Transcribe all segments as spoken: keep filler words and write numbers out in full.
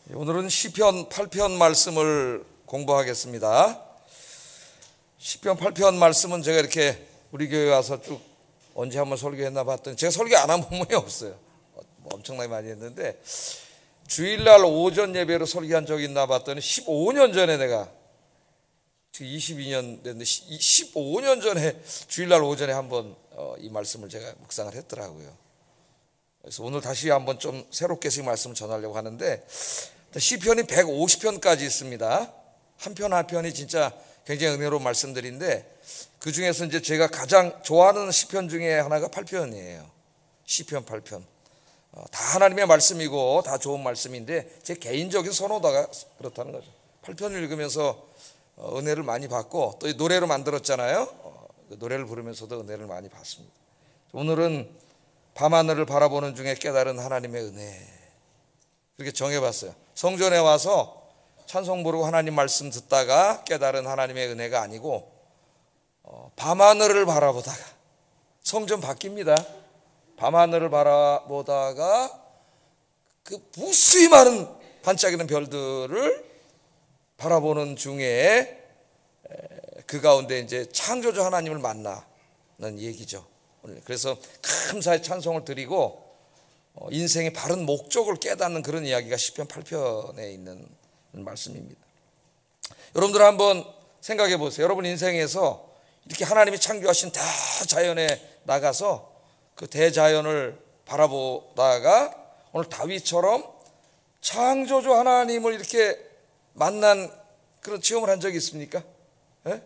오늘은 시편 팔 편 말씀을 공부하겠습니다. 시편 팔 편 말씀은 제가 이렇게 우리 교회 와서 쭉 언제 한번 설교했나 봤더니 제가 설교 안 한 부분이 없어요. 엄청나게 많이 했는데 주일날 오전 예배로 설교한 적이 있나 봤더니 십오 년 전에 내가 지금 이십이 년 됐는데 십오 년 전에 주일날 오전에 한번 이 말씀을 제가 묵상을 했더라고요. 그래서 오늘 다시 한번 좀 새롭게 이 말씀을 전하려고 하는데 시편이 백오십 편까지 있습니다. 한 편 한 편이 진짜 굉장히 은혜로운 말씀들인데 그 중에서 이제 제가 가장 좋아하는 시편 중에 하나가 팔 편이에요. 시편 팔 편. 다 하나님의 말씀이고 다 좋은 말씀인데 제 개인적인 선호도가 그렇다는 거죠. 팔 편을 읽으면서 은혜를 많이 받고 또 노래로 만들었잖아요. 노래를 부르면서도 은혜를 많이 받습니다. 오늘은 밤하늘을 바라보는 중에 깨달은 하나님의 은혜, 그렇게 정해봤어요. 성전에 와서 찬송 부르고 하나님 말씀 듣다가 깨달은 하나님의 은혜가 아니고 어, 밤하늘을 바라보다가, 성전 바뀝니다. 밤하늘을 바라보다가 그 무수히 많은 반짝이는 별들을 바라보는 중에 그 가운데 이제 창조주 하나님을 만나는 얘기죠. 그래서 감사의 찬송을 드리고 인생의 바른 목적을 깨닫는 그런 이야기가 시편 팔 편에 있는 말씀입니다. 여러분들 한번 생각해 보세요. 여러분 인생에서 이렇게 하나님이 창조하신 대자연에 나가서 그 대자연을 바라보다가 오늘 다윗처럼 창조주 하나님을 이렇게 만난 그런 체험을 한 적이 있습니까? 예?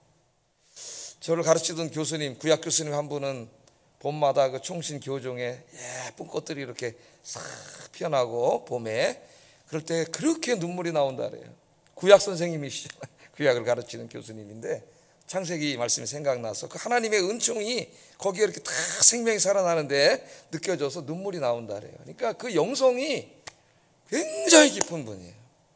저를 가르치던 교수님, 구약 교수님 한 분은 봄마다 그 총신 교종에 예쁜 꽃들이 이렇게 싹 피어나고 봄에 그럴 때 그렇게 눈물이 나온다래요. 구약 선생님이시죠. 구약을 가르치는 교수님인데 창세기 말씀이 생각나서 그 하나님의 은총이 거기에 이렇게 다 생명이 살아나는데 느껴져서 눈물이 나온다래요. 그러니까 그 영성이 굉장히 깊은 분이에요.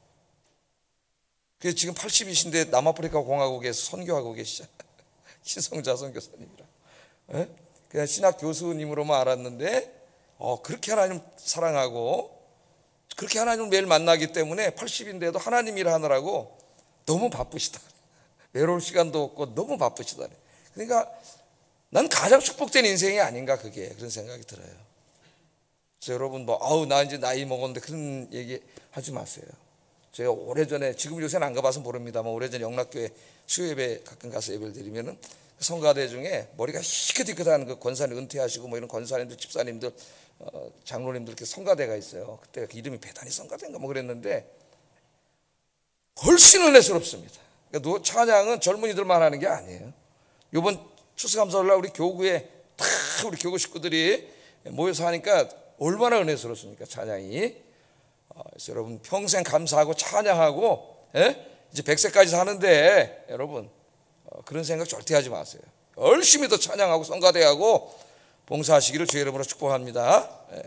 그래서 지금 팔십이신데 남아프리카 공화국에서 선교하고 계시죠. 신성자 선교사님이라. 예? 그냥 신학 교수님으로만 알았는데 어, 그렇게 하나님 사랑하고 그렇게 하나님을 매일 만나기 때문에 팔십인데도 하나님 일 하느라고 너무 바쁘시다. 외로울 시간도 없고 너무 바쁘시다. 그러니까 난 가장 축복된 인생이 아닌가, 그게 그런 생각이 들어요. 그래서 여러분 뭐 아우 나 이제 나이 먹었는데 그런 얘기 하지 마세요. 제가 오래전에, 지금 요새는 안 가봐서 모릅니다만 오래전에 영락교회 수요예배 가끔 가서 예배를 드리면은 성가대 중에 머리가 희끗희끗한 그 권사님, 은퇴하시고 뭐 이런 권사님들, 집사님들, 어, 장로님들 이렇게 성가대가 있어요. 그때 그 이름이 배단위 성가대인가 뭐 그랬는데 훨씬 은혜스럽습니다. 그러니까 찬양은 젊은이들만 하는 게 아니에요. 이번 추수감사절날 우리 교구에 다 우리 교구 식구들이 모여서 하니까 얼마나 은혜스럽습니까, 찬양이. 어, 그래서 여러분 평생 감사하고 찬양하고, 예? 이제 백 세까지 사는데 여러분 어, 그런 생각 절대 하지 마세요. 열심히 더 찬양하고 성가대하고 봉사하시기를 주의 이름으로 축복합니다. 예.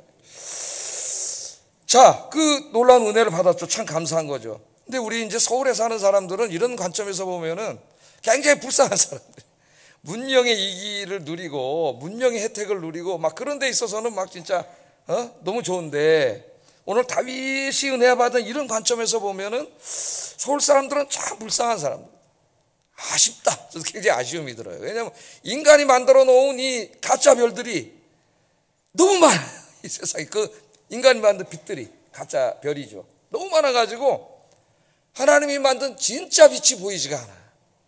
자, 그 놀라운 은혜를 받았죠. 참 감사한 거죠. 근데 우리 이제 서울에 사는 사람들은 이런 관점에서 보면은 굉장히 불쌍한 사람들. 문명의 이기를 누리고 문명의 혜택을 누리고 막 그런 데 있어서는 막 진짜 어? 너무 좋은데 오늘 다윗이 은혜 받은 이런 관점에서 보면은 서울 사람들은 참 불쌍한 사람들. 아쉽다. 저도 굉장히 아쉬움이 들어요. 왜냐하면 인간이 만들어 놓은 이 가짜 별들이 너무 많아요. 이 세상에 그 인간이 만든 빛들이 가짜 별이죠. 너무 많아가지고 하나님이 만든 진짜 빛이 보이지가 않아요.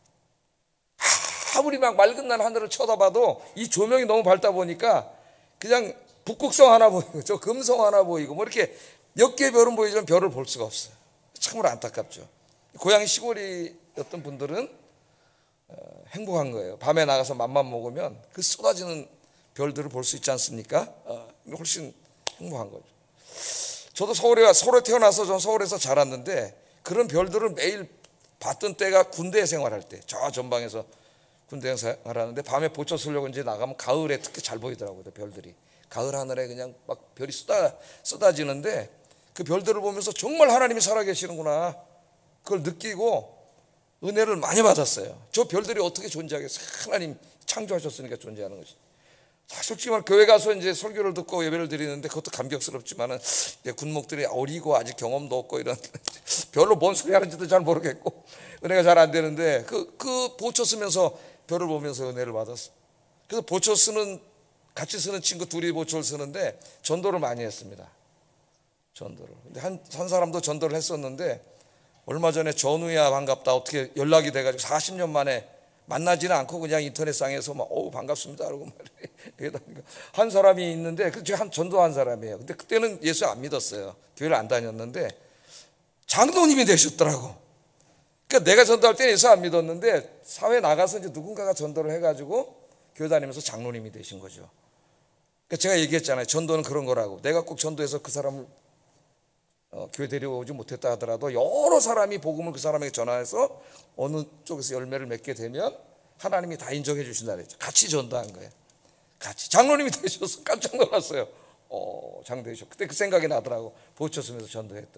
아무리 막 맑은 날 하늘을 쳐다봐도 이 조명이 너무 밝다 보니까 그냥 북극성 하나 보이고 저 금성 하나 보이고 뭐 이렇게 몇 개의 별은 보이지만 별을 볼 수가 없어요. 참으로 안타깝죠. 고향이 시골이었던 분들은 어, 행복한 거예요. 밤에 나가서 맘만 먹으면 그 쏟아지는 별들을 볼 수 있지 않습니까? 어, 훨씬 행복한 거죠. 저도 서울에 서울에 태어나서 전 서울에서 자랐는데 그런 별들을 매일 봤던 때가 군대 생활할 때, 저 전방에서 군대 생활하는데 밤에 보초 쓰려고 이제 나가면 가을에 특히 잘 보이더라고요. 별들이 가을 하늘에 그냥 막 별이 쏟아 쏟아지는데 그 별들을 보면서 정말 하나님이 살아계시는구나 그걸 느끼고 은혜를 많이 받았어요. 저 별들이 어떻게 존재하겠어요? 하나님 창조하셨으니까 존재하는 것이. 솔직히 말 교회 가서 이제 설교를 듣고 예배를 드리는데 그것도 감격스럽지만은 이제 군목들이 어리고 아직 경험도 없고 이런 별로 뭔 소리 하는지도 잘 모르겠고 은혜가 잘 안 되는데 그, 그 보초 쓰면서 별을 보면서 은혜를 받았어. 그래서 보초 쓰는 같이 쓰는 친구 둘이 보초를 쓰는데 전도를 많이 했습니다. 전도를. 근데 한, 한 사람도 전도를 했었는데 얼마 전에 전우야 반갑다 어떻게 연락이 돼가지고 사십 년 만에 만나지는 않고 그냥 인터넷상에서 막 어우 반갑습니다 그러고 말이에요. 한 사람이 있는데 그 제가 한 전도한 사람이에요. 근데 그때는 예수 안 믿었어요. 교회를 안 다녔는데 장로님이 되셨더라고. 그러니까 내가 전도할 때는 예수 안 믿었는데 사회 나가서 이제 누군가가 전도를 해가지고 교회 다니면서 장로님이 되신 거죠. 그러니까 제가 얘기했잖아요. 전도는 그런 거라고. 내가 꼭 전도해서 그 사람을 어, 교회 데려오지 못했다 하더라도 여러 사람이 복음을 그 사람에게 전화해서 어느 쪽에서 열매를 맺게 되면 하나님이 다 인정해 주신다 그랬죠. 같이 전도한 거예요. 같이. 장로님이 되셔서 깜짝 놀랐어요. 어, 장 되셔. 그때 그 생각이 나더라고. 보초 쓰면서 전도했던.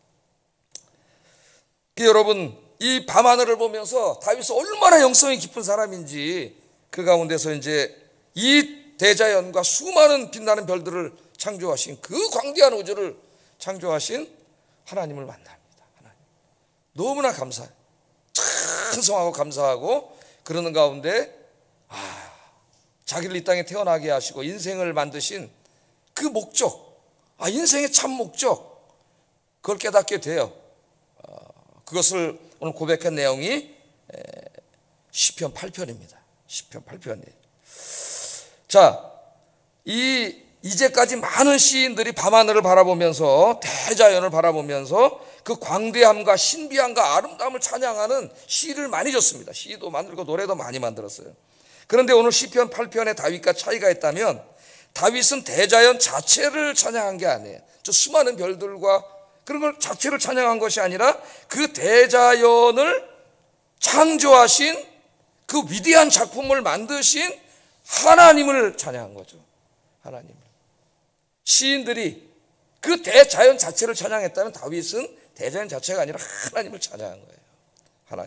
그 여러분 이 밤하늘을 보면서 다윗이 얼마나 영성이 깊은 사람인지 그 가운데서 이제 이 대자연과 수많은 빛나는 별들을 창조하신 그 광대한 우주를 창조하신 하나님을 만납니다. 하나님. 너무나 감사해요. 찬송하고 감사하고 그러는 가운데 아, 자기를 이 땅에 태어나게 하시고 인생을 만드신 그 목적, 아, 인생의 참 목적 그걸 깨닫게 돼요. 어, 그것을 오늘 고백한 내용이 시편 팔 편입니다. 시편 팔 편이에요. 자, 이 이제까지 많은 시인들이 밤하늘을 바라보면서 대자연을 바라보면서 그 광대함과 신비함과 아름다움을 찬양하는 시를 많이 줬습니다. 시도 만들고 노래도 많이 만들었어요. 그런데 오늘 시편 팔 편의 다윗과 차이가 있다면 다윗은 대자연 자체를 찬양한 게 아니에요. 저 수많은 별들과 그런 걸 자체를 찬양한 것이 아니라 그 대자연을 창조하신 그 위대한 작품을 만드신 하나님을 찬양한 거죠. 하나님을. 시인들이 그 대자연 자체를 찬양했다면 다윗은 대자연 자체가 아니라 하나님을 찬양한 거예요. 하나님.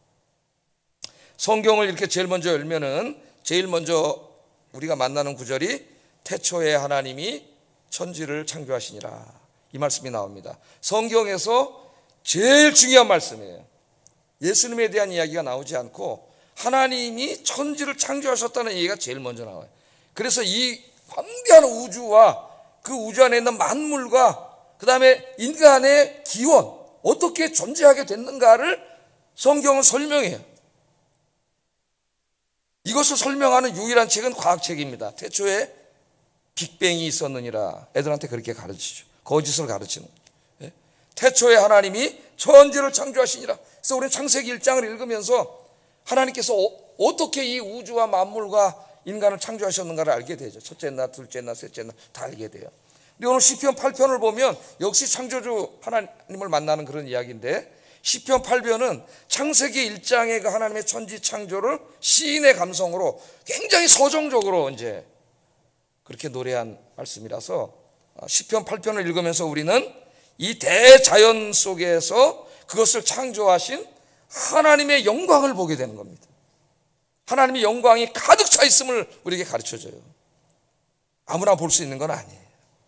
성경을 이렇게 제일 먼저 열면은 제일 먼저 우리가 만나는 구절이 태초에 하나님이 천지를 창조하시니라 이 말씀이 나옵니다. 성경에서 제일 중요한 말씀이에요. 예수님에 대한 이야기가 나오지 않고 하나님이 천지를 창조하셨다는 얘기가 제일 먼저 나와요. 그래서 이 광대한 우주와 그 우주 안에 있는 만물과 그 다음에 인간의 기원 어떻게 존재하게 됐는가를 성경은 설명해요. 이것을 설명하는 유일한 책은 과학책입니다. 태초에 빅뱅이 있었느니라 애들한테 그렇게 가르치죠. 거짓을 가르치는 거예요. 태초에 하나님이 천지를 창조하시니라. 그래서 우리는 창세기 일 장을 읽으면서 하나님께서 어떻게 이 우주와 만물과 인간을 창조하셨는가를 알게 되죠. 첫째 날, 둘째 날, 셋째 날 다 알게 돼요. 근데 오늘 시편 팔 편을 보면 역시 창조주 하나님을 만나는 그런 이야기인데 시편 팔 편은 창세기 일 장의 그 하나님의 천지 창조를 시인의 감성으로 굉장히 서정적으로 이제 그렇게 노래한 말씀이라서 시편 팔 편을 읽으면서 우리는 이 대자연 속에서 그것을 창조하신 하나님의 영광을 보게 되는 겁니다. 하나님의 영광이 가득 차 있음을 우리에게 가르쳐줘요. 아무나 볼 수 있는 건 아니에요.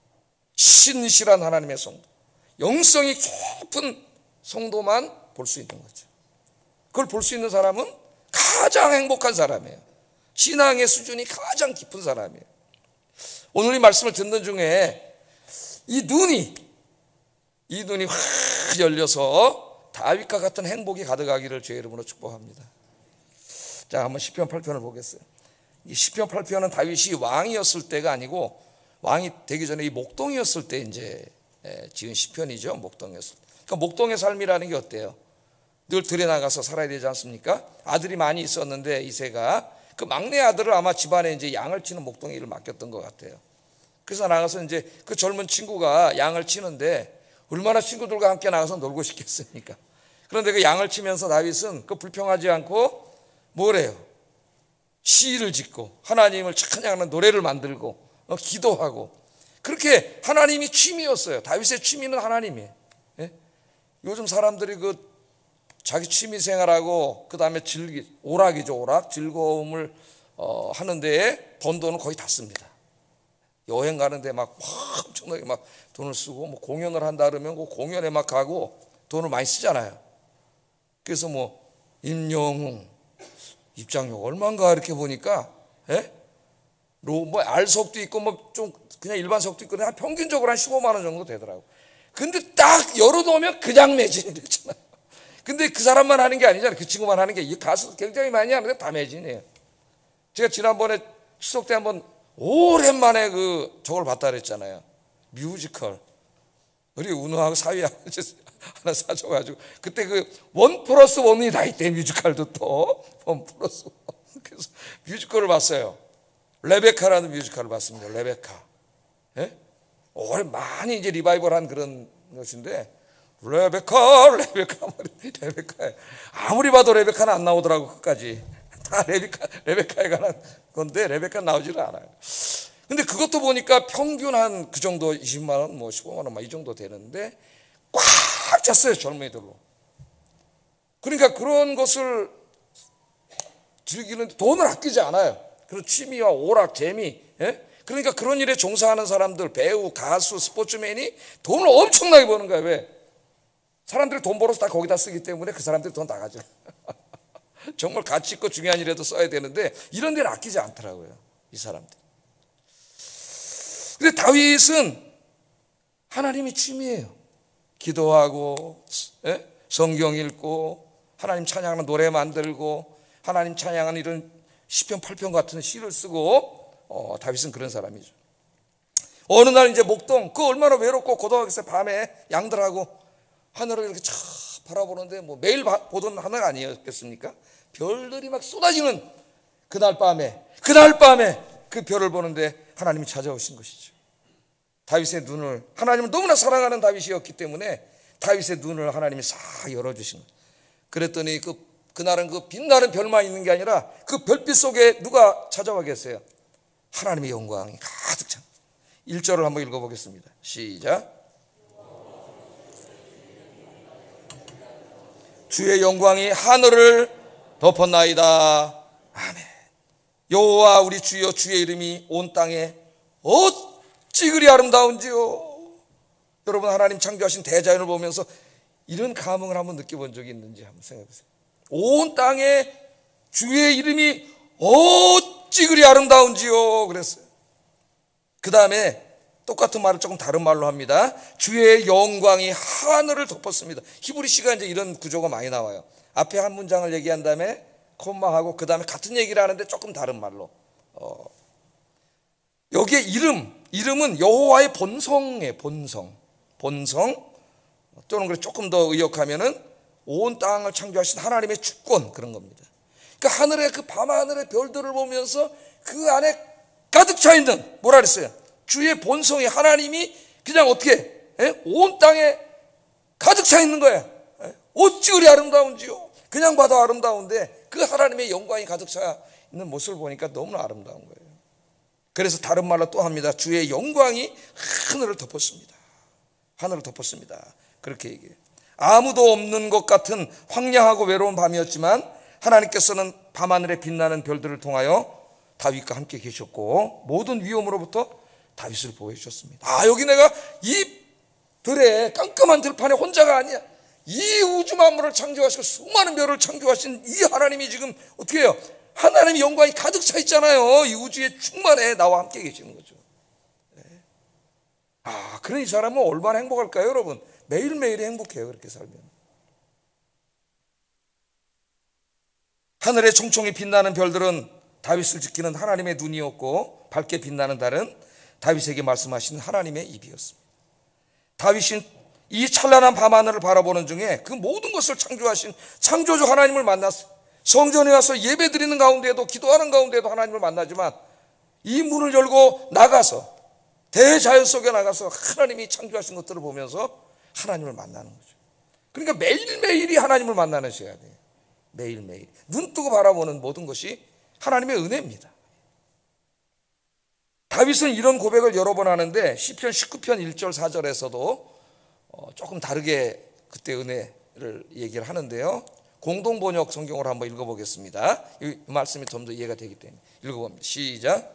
신실한 하나님의 성도, 영성이 깊은 성도만 볼 수 있는 거죠. 그걸 볼 수 있는 사람은 가장 행복한 사람이에요. 신앙의 수준이 가장 깊은 사람이에요. 오늘 이 말씀을 듣는 중에 이 눈이 이 눈이 확 열려서 다윗과 같은 행복이 가득하기를 주의 이름으로 축복합니다. 자, 한번 시편 팔 편을 보겠어요. 이 시편 팔 편은 다윗이 왕이었을 때가 아니고 왕이 되기 전에 이 목동이었을 때 이제 지은 시편이죠. 목동이었을 때. 그러니까 목동의 삶이라는 게 어때요? 늘 들에 나가서 살아야 되지 않습니까? 아들이 많이 있었는데 이세가 그 막내 아들을 아마 집안에 이제 양을 치는 목동 일을 맡겼던 것 같아요. 그래서 나가서 이제 그 젊은 친구가 양을 치는데 얼마나 친구들과 함께 나가서 놀고 싶겠습니까? 그런데 그 양을 치면서 다윗은 그 불평하지 않고 뭐래요? 시를 짓고 하나님을 찬양하는 노래를 만들고 어, 기도하고 그렇게 하나님이 취미였어요. 다윗의 취미는 하나님이에요. 예? 요즘 사람들이 그 자기 취미 생활하고 그 다음에 즐기 오락이죠. 오락 즐거움을 어, 하는데 번 돈은 거의 다 씁니다. 여행 가는데 막, 막 엄청나게 막 돈을 쓰고, 뭐 공연을 한다 그러면 그 공연에 막 가고 돈을 많이 쓰잖아요. 그래서 뭐 임영웅 입장료 얼마인가 이렇게 보니까, 예? 뭐 R석도 있고 뭐 좀 그냥 일반석도 있고 한 평균적으로 한 십오만 원 정도 되더라고. 근데 딱 열어놓으면 그냥 매진이 되잖아요. 근데 그 사람만 하는 게 아니잖아요. 그 친구만 하는 게, 이 가수 굉장히 많이 하는데 다 매진이에요. 제가 지난번에 추석 때 한번 오랜만에 그 저걸 봤다 그랬잖아요. 뮤지컬. 우리 운우하고 사위하고 하나 사줘가지고 그때 그 원 플러스 원이 다 있대. 뮤지컬도 또 원 플러스 원. 그래서 뮤지컬을 봤어요. 레베카라는 뮤지컬을 봤습니다. 레베카. 예? 오래 많이 이제 리바이벌한 그런 것인데, 레베카, 레베카, 레베카. 아무리 봐도 레베카는 안 나오더라고 끝까지. 다 레베카, 레베카에 관한 건데 레베카 나오지를 않아요. 근데 그것도 보니까 평균 한 그 정도 이십만 원, 뭐 십오만 원 막 이 정도 되는데 꽉 찼어요, 젊은이들로. 그러니까 그런 것을 즐기는데 돈을 아끼지 않아요. 그런 취미와 오락, 재미, 예? 그러니까 그런 일에 종사하는 사람들, 배우, 가수, 스포츠맨이 돈을 엄청나게 버는 거예요. 왜? 사람들이 돈 벌어서 다 거기다 쓰기 때문에 그 사람들이 돈 나가죠. 정말 가치 있고 중요한 일에도 써야 되는데 이런 데를 아끼지 않더라고요, 이 사람들. 근데 다윗은 하나님이 취미예요. 기도하고, 예? 성경 읽고, 하나님 찬양하는 노래 만들고, 하나님 찬양하는 이런 시편 팔 편 같은 시를 쓰고, 어, 다윗은 그런 사람이죠. 어느 날 이제 목동, 그 얼마나 외롭고 고독하겠어요. 밤에 양들하고 하늘을 이렇게 쫙 바라보는데, 뭐 매일 보던 하늘 아니었겠습니까? 별들이 막 쏟아지는 그날 밤에, 그날 밤에 그 별을 보는데 하나님이 찾아오신 것이죠. 다윗의 눈을, 하나님을 너무나 사랑하는 다윗이었기 때문에 다윗의 눈을 하나님이 싹 열어주신 거예요. 그랬더니 그 그날은 그 빛나는 별만 있는 게 아니라 그 별빛 속에 누가 찾아와 계세요? 하나님의 영광이 가득 찬. 일 절을 한번 읽어보겠습니다. 시작. 주의 영광이 하늘을 덮었나이다. 아멘. 여호와 우리 주여, 주의 이름이 온 땅에 어찌 그리 아름다운지요. 여러분, 하나님 창조하신 대자연을 보면서 이런 감흥을 한번 느껴본 적이 있는지 한번 생각해 보세요. 온 땅에 주의 이름이 어찌 그리 아름다운지요 그랬어요. 그 다음에 똑같은 말을 조금 다른 말로 합니다. 주의 영광이 하늘을 덮었습니다. 히브리시가 이제 이런 구조가 많이 나와요. 앞에 한 문장을 얘기한 다음에 콤마하고 그 다음에 같은 얘기를 하는데 조금 다른 말로. 어. 여기에 이름, 이름은 여호와의 본성이에요. 본성, 본성. 또는 그래 조금 더 의역하면은 온 땅을 창조하신 하나님의 주권, 그런 겁니다. 그러니까 하늘의 그 밤하늘의 별들을 보면서 그 안에 가득 차 있는, 뭐라 그랬어요? 주의 본성이, 하나님이 그냥 어떻게, 예? 온 땅에 가득 차 있는 거예요. 예? 어찌 그리 아름다운지요. 그냥 봐도 아름다운데 그 하나님의 영광이 가득 차 있는 모습을 보니까 너무나 아름다운 거예요. 그래서 다른 말로 또 합니다. 주의 영광이 하늘을 덮었습니다. 하늘을 덮었습니다. 그렇게 얘기해요. 아무도 없는 것 같은 황량하고 외로운 밤이었지만 하나님께서는 밤하늘에 빛나는 별들을 통하여 다윗과 함께 계셨고 모든 위험으로부터 다윗을 보호해 주셨습니다. 아, 여기 내가 이 들에 깜깜한 들판에 혼자가 아니야. 이 우주 만물을 창조하시고 수많은 별을 창조하신 이 하나님이 지금 어떻게 해요? 하나님의 영광이 가득 차 있잖아요. 이 우주에 충만해 나와 함께 계시는 거죠. 네. 아, 그런 이 사람은 얼마나 행복할까요, 여러분? 매일매일이 행복해요, 그렇게 살면. 하늘에 총총히 빛나는 별들은 다윗을 지키는 하나님의 눈이었고 밝게 빛나는 달은 다윗에게 말씀하신 하나님의 입이었습니다. 다윗은 이 찬란한 밤하늘을 바라보는 중에 그 모든 것을 창조하신 창조주 하나님을 만났어요. 성전에 와서 예배 드리는 가운데에도, 기도하는 가운데에도 하나님을 만나지만 이 문을 열고 나가서 대자연 속에 나가서 하나님이 창조하신 것들을 보면서 하나님을 만나는 거죠. 그러니까 매일매일이 하나님을 만나는 시간이에요. 매일매일 눈 뜨고 바라보는 모든 것이 하나님의 은혜입니다. 다윗은 이런 고백을 여러 번 하는데 시편 십구 편 일 절 사 절에서도 조금 다르게 그때 은혜를 얘기를 하는데요. 공동 번역 성경으로 한번 읽어보겠습니다. 이 말씀이 좀 더 이해가 되기 때문에 읽어봅니다. 시작.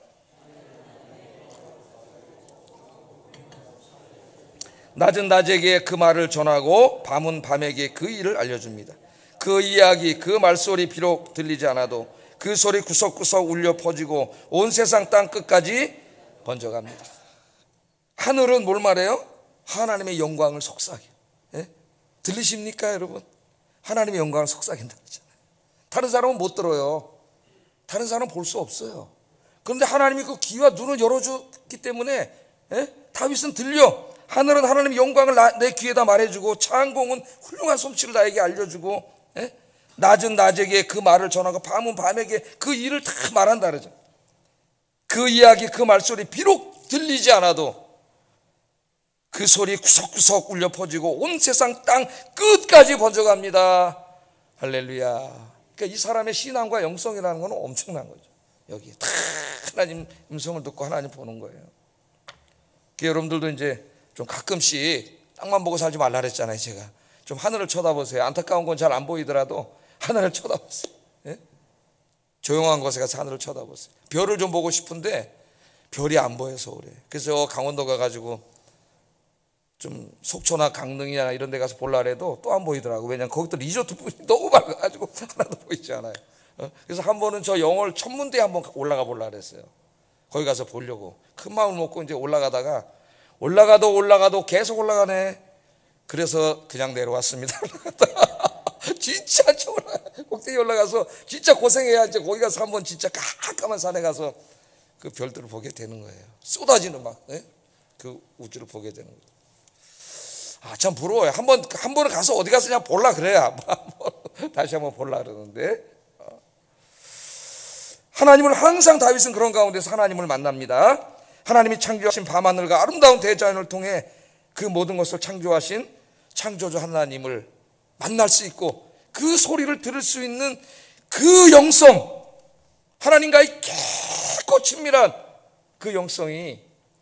낮은 낮에게 그 말을 전하고 밤은 밤에게 그 일을 알려줍니다. 그 이야기, 그 말소리 비록 들리지 않아도 그 소리 구석구석 울려 퍼지고 온 세상 땅 끝까지 번져갑니다. 하늘은 뭘 말해요? 하나님의 영광을 속삭여. 예? 들리십니까 여러분? 하나님의 영광을 속삭인다 그러잖아요. 다른 사람은 못 들어요. 다른 사람은 볼 수 없어요. 그런데 하나님이 그 귀와 눈을 열어줬기 때문에 예? 다윗은 들려. 하늘은 하나님의 영광을 나, 내 귀에다 말해주고 창공은 훌륭한 솜씨를 나에게 알려주고 예? 낮은 낮에게 그 말을 전하고 밤은 밤에게 그 일을 다 말한다 그러죠. 그 이야기, 그 말소리 비록 들리지 않아도 그 소리 구석구석 울려 퍼지고 온 세상 땅 끝까지 번져갑니다. 할렐루야. 그러니까 이 사람의 신앙과 영성이라는 건 엄청난 거죠. 여기 다 하나님 음성을 듣고 하나님 보는 거예요. 그러니까 여러분들도 이제 좀 가끔씩 땅만 보고 살지 말라 그랬잖아요. 제가 좀 하늘을 쳐다보세요. 안타까운 건 잘 안 보이더라도 하늘을 쳐다보세요. 예? 조용한 곳에 가서 하늘을 쳐다보세요. 별을 좀 보고 싶은데 별이 안 보여서 그래. 그래서 강원도 가가지고 좀 속초나 강릉이나 이런 데 가서 보려고 해도 또 안 보이더라고. 왜냐면 거기도 리조트 분이 너무 밝아가지고 하나도 보이지 않아요. 어? 그래서 한 번은 저 영월 천문대에 한번 올라가 보려고 그랬어요. 거기 가서 보려고 큰 마음을 먹고 이제 올라가다가 올라가도 올라가도 계속 올라가네. 그래서 그냥 내려왔습니다. 진짜 저 올라가, 꼭대기 올라가서 진짜 고생해야 이제 거기 가서 한번 진짜 깜깜한 산에 가서 그 별들을 보게 되는 거예요. 쏟아지는 막 그 우주를 보게 되는 거예요. 아, 참 부러워요. 한번 한 번은 가서 어디 가서 그냥 볼라 그래야 다시 한번 볼라 그러는데 하나님을 항상 다윗은 그런 가운데서 하나님을 만납니다. 하나님이 창조하신 밤하늘과 아름다운 대자연을 통해 그 모든 것을 창조하신 창조주 하나님을 만날 수 있고 그 소리를 들을 수 있는 그 영성, 하나님과의 깊고 친밀한 그 영성이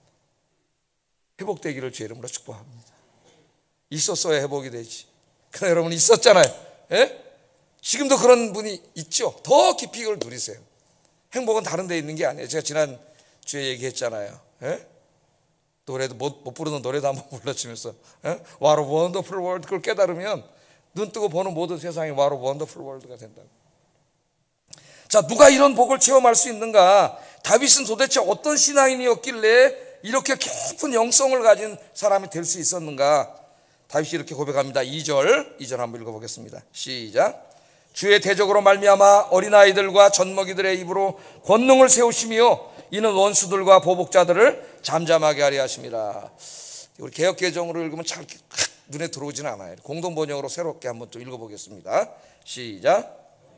회복되기를 주 이름으로 축복합니다. 있었어야 회복이 되지. 그러나 여러분 있었잖아요. 예? 지금도 그런 분이 있죠. 더 깊이 이걸 누리세요. 행복은 다른 데 있는 게 아니에요. 제가 지난 주에 얘기했잖아요. 예? 노래도 못, 못 부르는 노래도 한번 불러주면서 예? What a wonderful world. 그걸 깨달으면 눈 뜨고 보는 모든 세상이 What a wonderful world가 된다고. 자, 누가 이런 복을 체험할 수 있는가? 다윗은 도대체 어떤 신앙인이었길래 이렇게 깊은 영성을 가진 사람이 될 수 있었는가? 다윗이 이렇게 고백합니다. 이 절, 이 절 한번 읽어보겠습니다. 시작. 주의 대적으로 말미암아 어린아이들과 젖먹이들의 입으로 권능을 세우시며 이는 원수들과 보복자들을 잠잠하게 하려 하심이라. 우리 개역개정으로 읽으면 잘 눈에 들어오지는 않아요. 공동번역으로 새롭게 한번 또 읽어보겠습니다. 시작.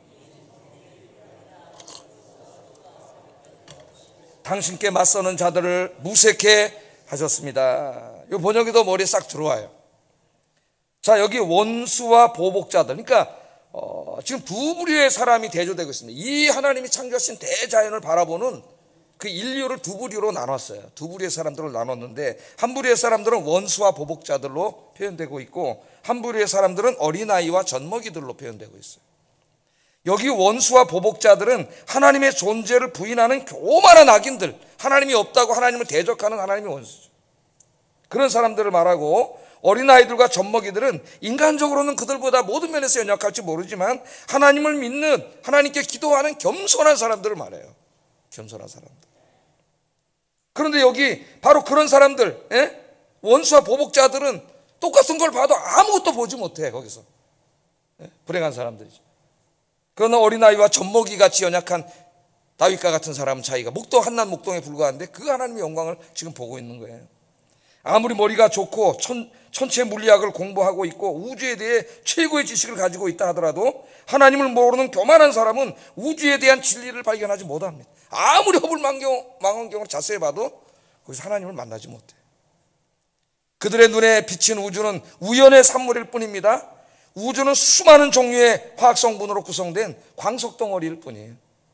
당신께 맞서는 자들을 무색해 하셨습니다. 이 번역이 더 머리에 싹 들어와요. 자, 여기 원수와 보복자들, 그러니까 어, 지금 두 부류의 사람이 대조되고 있습니다. 이 하나님이 창조하신 대자연을 바라보는 그 인류를 두 부류로 나눴어요. 두 부류의 사람들을 나눴는데 한 부류의 사람들은 원수와 보복자들로 표현되고 있고 한 부류의 사람들은 어린아이와 젖먹이들로 표현되고 있어요. 여기 원수와 보복자들은 하나님의 존재를 부인하는 교만한 악인들, 하나님이 없다고 하나님을 대적하는 하나님의 원수죠. 그런 사람들을 말하고 어린아이들과 젖먹이들은 인간적으로는 그들보다 모든 면에서 연약할지 모르지만 하나님을 믿는, 하나님께 기도하는 겸손한 사람들을 말해요. 겸손한 사람들. 그런데 여기 바로 그런 사람들, 예? 원수와 보복자들은 똑같은 걸 봐도 아무것도 보지 못해. 거기서 예? 불행한 사람들이죠. 그러나 어린아이와 젖먹이 같이 연약한 다윗과 같은 사람은 자기가 목동 한낱 목동에 불과한데 그 하나님의 영광을 지금 보고 있는 거예요. 아무리 머리가 좋고 천, 천체 물리학을 공부하고 있고 우주에 대해 최고의 지식을 가지고 있다 하더라도 하나님을 모르는 교만한 사람은 우주에 대한 진리를 발견하지 못합니다. 아무리 허불망경, 망원경을 자세히 봐도 거기서 하나님을 만나지 못해. 그들의 눈에 비친 우주는 우연의 산물일 뿐입니다. 우주는 수많은 종류의 화학성분으로 구성된 광석덩어리일 뿐이에요.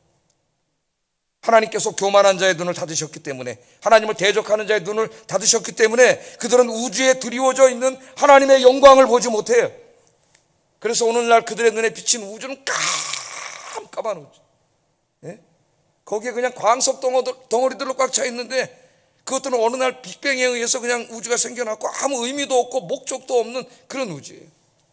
하나님께서 교만한 자의 눈을 닫으셨기 때문에, 하나님을 대적하는 자의 눈을 닫으셨기 때문에 그들은 우주에 드리워져 있는 하나님의 영광을 보지 못해요. 그래서 오늘날 그들의 눈에 비친 우주는 깜깜한 우주. 예? 거기에 그냥 광석 덩어리들로 꽉 차 있는데 그것들은 어느 날 빅뱅에 의해서 그냥 우주가 생겨났고 아무 의미도 없고 목적도 없는 그런 우주예요.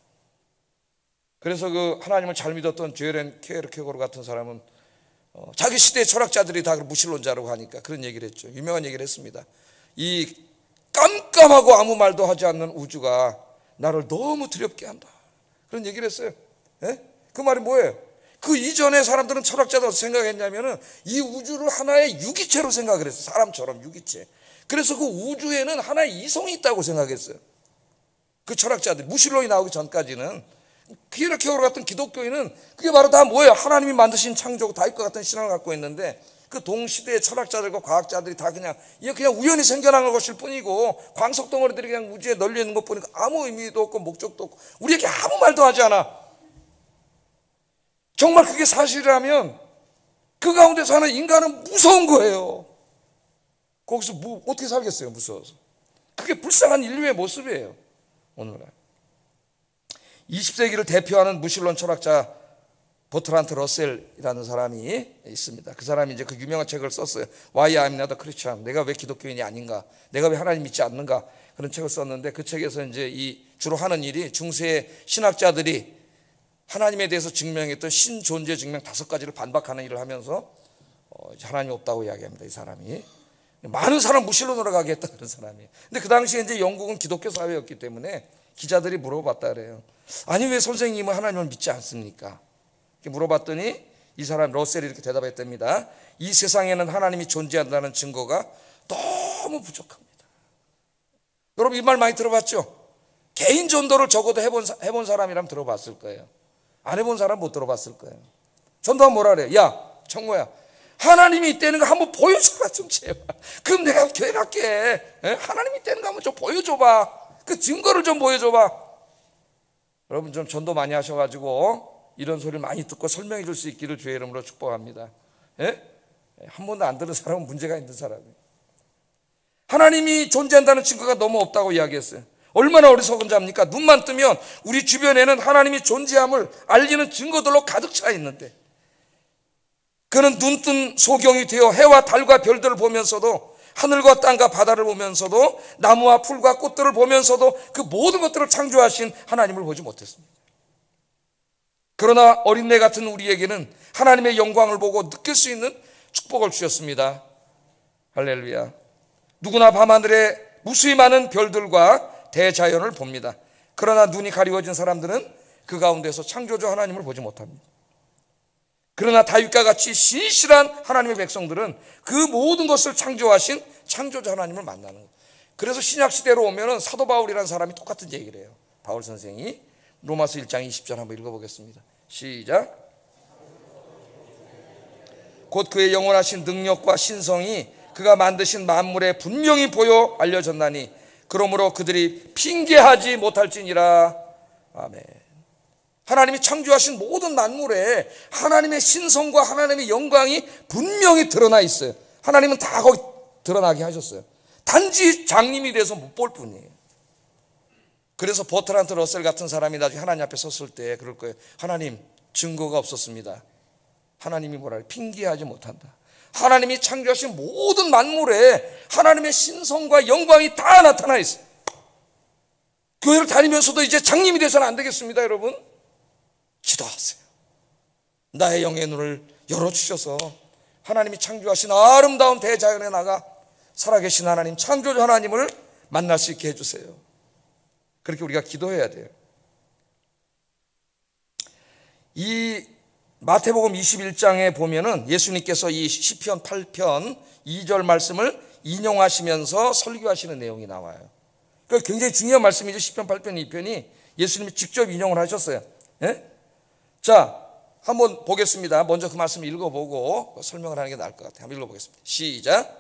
그래서 그 하나님을 잘 믿었던 죄렌 케르케고르 같은 사람은 어, 자기 시대의 철학자들이 다 무신론자라고 하니까 그런 얘기를 했죠. 유명한 얘기를 했습니다. 이 깜깜하고 아무 말도 하지 않는 우주가 나를 너무 두렵게 한다. 그런 얘기를 했어요. 예? 그 말이 뭐예요? 그 이전에 사람들은 철학자들 어떻게 생각했냐면은 이 우주를 하나의 유기체로 생각을 했어요. 사람처럼 유기체. 그래서 그 우주에는 하나의 이성이 있다고 생각했어요. 그 철학자들, 무신론이 나오기 전까지는. 케르케고르 같은 기독교인은 그게 바로 다 뭐예요? 하나님이 만드신 창조고 다윗과 같은 신앙을 갖고 있는데 그 동시대의 철학자들과 과학자들이 다 그냥 이게 그냥 우연히 생겨난 것일 뿐이고 광석 덩어리들이 그냥 우주에 널려 있는 것 보니까 아무 의미도 없고 목적도 없고 우리에게 아무 말도 하지 않아. 정말 그게 사실이라면 그 가운데 사는 인간은 무서운 거예요. 거기서 뭐 어떻게 살겠어요? 무서워서. 그게 불쌍한 인류의 모습이에요. 오늘날 이십 세기를 대표하는 무신론 철학자 버트란트 러셀이라는 사람이 있습니다. 그 사람이 이제 그 유명한 책을 썼어요. Why I'm not a Christian. 내가 왜 기독교인이 아닌가? 내가 왜 하나님 믿지 않는가? 그런 책을 썼는데 그 책에서 이제 이 주로 하는 일이 중세 신학자들이 하나님에 대해서 증명했던 신존재 증명 다섯 가지를 반박하는 일을 하면서 어, 하나님 없다고 이야기합니다. 이 사람이 많은 사람 무신론으로 가게 했다 그런 사람이. 근데 그 당시에 이제 영국은 기독교 사회였기 때문에 기자들이 물어봤다 그래요. 아니 왜 선생님은 하나님을 믿지 않습니까? 이렇게 물어봤더니 이 사람 러셀이 이렇게 대답했답니다. 이 세상에는 하나님이 존재한다는 증거가 너무 부족합니다. 여러분 이 말 많이 들어봤죠? 개인 전도를 적어도 해본, 해본 사람이라면 들어봤을 거예요. 안 해본 사람 못 들어봤을 거예요. 전도하면 뭐라 그래? 야 청모야 하나님이 있다는 거 한번 보여줘라 좀 제발. 그럼 내가 교회 갈게. 에? 하나님이 있다는 거 한번 좀 보여줘봐. 그 증거를 좀 보여줘봐. 여러분 좀 전도 많이 하셔가지고 이런 소리를 많이 듣고 설명해 줄 수 있기를 주의 이름으로 축복합니다. 예? 한 번도 안 들은 사람은 문제가 있는 사람이에요. 하나님이 존재한다는 증거가 너무 없다고 이야기했어요. 얼마나 어리석은 자입니까? 눈만 뜨면 우리 주변에는 하나님이 존재함을 알리는 증거들로 가득 차 있는데 그는 눈뜬 소경이 되어 해와 달과 별들을 보면서도 하늘과 땅과 바다를 보면서도 나무와 풀과 꽃들을 보면서도 그 모든 것들을 창조하신 하나님을 보지 못했습니다. 그러나 어린애 같은 우리에게는 하나님의 영광을 보고 느낄 수 있는 축복을 주셨습니다. 할렐루야. 누구나 밤하늘에 무수히 많은 별들과 대자연을 봅니다. 그러나 눈이 가리워진 사람들은 그 가운데서 창조주 하나님을 보지 못합니다. 그러나 다윗과 같이 신실한 하나님의 백성들은 그 모든 것을 창조하신 창조주 하나님을 만나는 거예요. 그래서 신약시대로 오면은 사도 바울이라는 사람이 똑같은 얘기를 해요. 바울 선생이 로마서 일 장 이십 절 한번 읽어보겠습니다. 시작. 곧 그의 영원하신 능력과 신성이 그가 만드신 만물에 분명히 보여 알려졌나니 그러므로 그들이 핑계하지 못할지니라. 아멘. 하나님이 창조하신 모든 만물에 하나님의 신성과 하나님의 영광이 분명히 드러나 있어요. 하나님은 다 거기 드러나게 하셨어요. 단지 장님이 돼서 못 볼 뿐이에요. 그래서 버트란트 러셀 같은 사람이 나중에 하나님 앞에 섰을 때 그럴 거예요. 하나님 증거가 없었습니다. 하나님이 뭐라 그래? 핑계하지 못한다. 하나님이 창조하신 모든 만물에 하나님의 신성과 영광이 다 나타나 있어요. 교회를 다니면서도 이제 장님이 돼서는 안 되겠습니다. 여러분 기도하세요. 나의 영의 눈을 열어주셔서 하나님이 창조하신 아름다운 대자연에 나가 살아계신 하나님 창조주 하나님을 만날 수 있게 해주세요. 그렇게 우리가 기도해야 돼요. 이 마태복음 이십일 장에 보면은 예수님께서 이 시편 팔 편 이 절 말씀을 인용하시면서 설교하시는 내용이 나와요. 그러니까 굉장히 중요한 말씀이죠. 시편 팔 편 이 편이 예수님이 직접 인용을 하셨어요. 예? 자, 한번 보겠습니다. 먼저 그 말씀 읽어보고 설명을 하는 게 나을 것 같아요. 한번 읽어보겠습니다. 시작.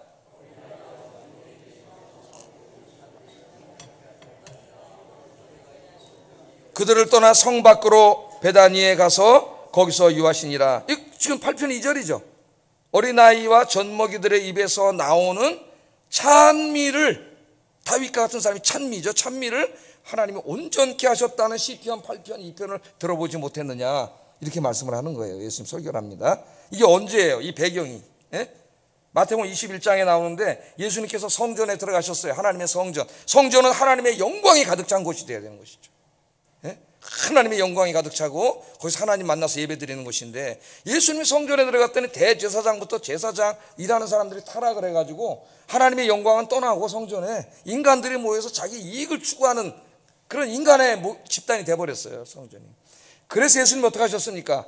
그들을 떠나 성 밖으로 베다니에 가서 거기서 유하시니라. 지금 팔 편 이 절이죠. 어린아이와 젖먹이들의 입에서 나오는 찬미를 다윗과 같은 사람이 찬미죠. 찬미를 하나님이 온전케 하셨다는 시편 팔 편 이 편을 들어보지 못했느냐, 이렇게 말씀을 하는 거예요. 예수님 설교를 합니다. 이게 언제예요? 이 배경이, 예? 마태복음 이십일 장에 나오는데 예수님께서 성전에 들어가셨어요. 하나님의 성전. 성전은 하나님의 영광이 가득 찬 곳이 되어야 되는 것이죠. 예? 하나님의 영광이 가득 차고 거기서 하나님 만나서 예배 드리는 곳인데, 예수님이 성전에 들어갔더니 대제사장부터 제사장 일하는 사람들이 타락을 해가지고 하나님의 영광은 떠나고 성전에 인간들이 모여서 자기 이익을 추구하는 그런 인간의 집단이 돼버렸어요, 성전이. 그래서 예수님이 어떻게 하셨습니까?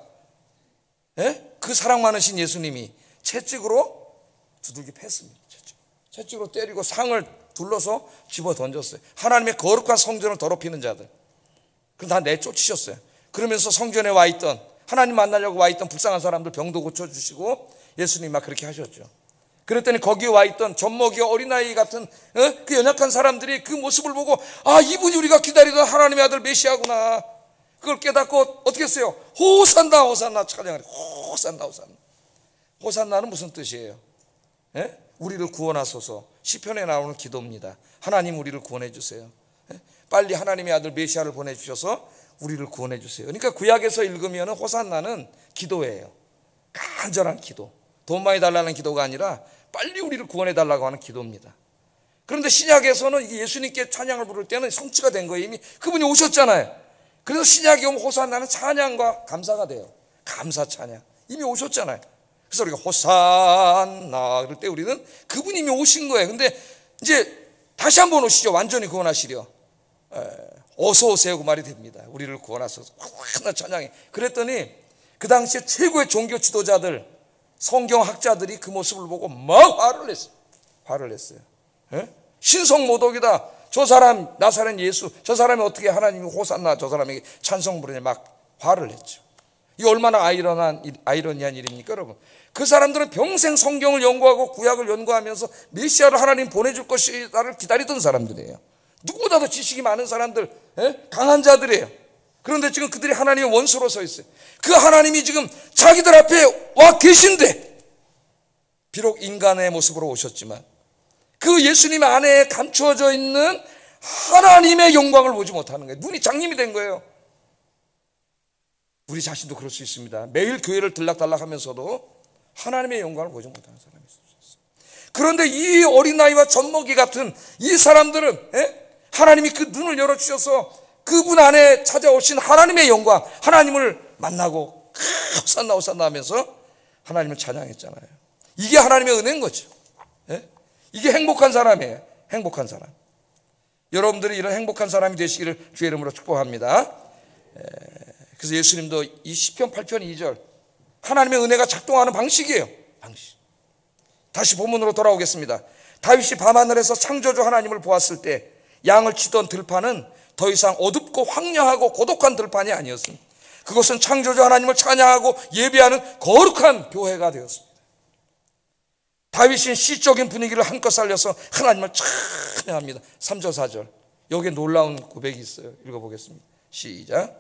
예? 그 사랑 많으신 예수님이 채찍으로 두들기 팼습니다. 채찍. 채찍으로 때리고 상을 둘러서 집어 던졌어요. 하나님의 거룩한 성전을 더럽히는 자들, 그럼 다 내쫓으셨어요. 그러면서 성전에 와 있던, 하나님 만나려고 와 있던 불쌍한 사람들 병도 고쳐주시고 예수님이 막 그렇게 하셨죠. 그랬더니 거기에 와 있던 젖먹이 어린아이 같은 어? 그 연약한 사람들이 그 모습을 보고, 아, 이분이 우리가 기다리던 하나님의 아들 메시아구나, 그걸 깨닫고 어떻게 했어요? 호산나 호산나 찬양을. 호산나 호산나. 호산나는 무슨 뜻이에요? 예? 우리를 구원하소서. 시편에 나오는 기도입니다. 하나님 우리를 구원해 주세요. 예? 빨리 하나님의 아들 메시아를 보내주셔서 우리를 구원해 주세요. 그러니까 구약에서 읽으면 호산나는 기도예요. 간절한 기도. 돈 많이 달라는 기도가 아니라 빨리 우리를 구원해 달라고 하는 기도입니다. 그런데 신약에서는 예수님께 찬양을 부를 때는 성취가 된 거예요. 이미 그분이 오셨잖아요. 그래서 신약에 오면 호산나는 찬양과 감사가 돼요. 감사 찬양. 이미 오셨잖아요. 그래서 우리가 호산나 그럴 때 우리는 그분이 이미 오신 거예요. 근데 이제 다시 한번 오시죠. 완전히 구원하시려. 어서 오세요 그 말이 됩니다. 우리를 구원하소서. 호산나 찬양해. 그랬더니 그 당시에 최고의 종교 지도자들, 성경학자들이 그 모습을 보고 막 화를 냈어요. 화를 냈어요. 예? 신성모독이다. 저 사람 나사렛 예수, 저 사람이 어떻게 하나님이 호산나 저 사람에게 찬송 부르냐, 막 화를 냈죠. 이 얼마나 아이러니한, 아이러니한 일입니까 여러분? 그 사람들은 평생 성경을 연구하고 구약을 연구하면서 메시아를 하나님 보내줄 것이다를 기다리던 사람들이에요. 누구보다도 지식이 많은 사람들, 예? 강한 자들이에요. 그런데 지금 그들이 하나님의 원수로 서 있어요. 그 하나님이 지금 자기들 앞에 와 계신데, 비록 인간의 모습으로 오셨지만 그 예수님 안에 감추어져 있는 하나님의 영광을 보지 못하는 거예요. 눈이 장님이 된 거예요. 우리 자신도 그럴 수 있습니다. 매일 교회를 들락달락 하면서도 하나님의 영광을 보지 못하는 사람이 있을 수 있어요. 그런데 이 어린아이와 젖먹이 같은 이 사람들은, 예? 하나님이 그 눈을 열어주셔서 그분 안에 찾아오신 하나님의 영광, 하나님을 만나고 호산나 호산나 하면서 하나님을 찬양했잖아요. 이게 하나님의 은혜인 거죠. 예? 이게 행복한 사람이에요. 행복한 사람. 여러분들이 이런 행복한 사람이 되시기를 주의 이름으로 축복합니다. 그래서 예수님도 이 시편 팔 편 이 절, 하나님의 은혜가 작동하는 방식이에요. 방식. 다시 본문으로 돌아오겠습니다. 다윗이 밤하늘에서 창조주 하나님을 보았을 때 양을 치던 들판은 더 이상 어둡고 황량하고 고독한 들판이 아니었습니다. 그것은 창조주 하나님을 찬양하고 예배하는 거룩한 교회가 되었습니다. 다윗은 시적인 분위기를 한껏 살려서 하나님을 찬양합니다. 삼 절 사 절. 여기에 놀라운 고백이 있어요. 읽어보겠습니다. 시작.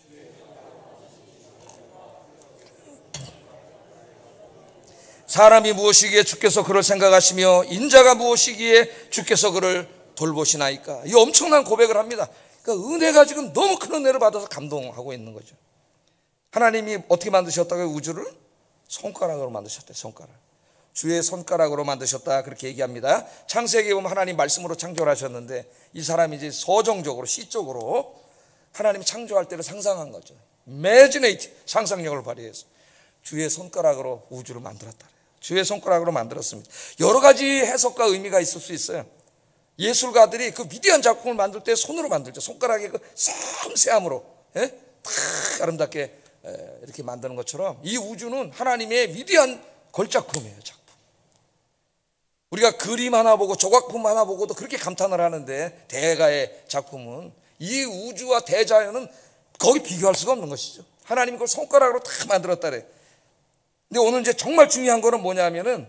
사람이 무엇이기에 주께서 그를 생각하시며 인자가 무엇이기에 주께서 그를 돌보시나이까. 이 엄청난 고백을 합니다. 그러니까 은혜가 지금 너무 큰 은혜를 받아서 감동하고 있는 거죠. 하나님이 어떻게 만드셨다고요? 우주를 손가락으로 만드셨대요. 손가락. 주의 손가락으로 만드셨다, 그렇게 얘기합니다. 창세기에 보면 하나님 말씀으로 창조를 하셨는데 이 사람이 이제 서정적으로, 시적으로 하나님이 창조할 때를 상상한 거죠. Imaginate, 상상력을 발휘해서 주의 손가락으로 우주를 만들었다. 주의 손가락으로 만들었습니다. 여러 가지 해석과 의미가 있을 수 있어요. 예술가들이 그 위대한 작품을 만들 때 손으로 만들죠. 손가락의 그 섬세함으로, 예? 탁 아름답게 이렇게 만드는 것처럼 이 우주는 하나님의 위대한 걸작품이에요. 작품. 우리가 그림 하나 보고 조각품 하나 보고도 그렇게 감탄을 하는데, 대가의 작품은, 이 우주와 대자연은 거기 비교할 수가 없는 것이죠. 하나님이 그걸 손가락으로 다 만들었다래. 근데 오늘 이제 정말 중요한 거는 뭐냐면은,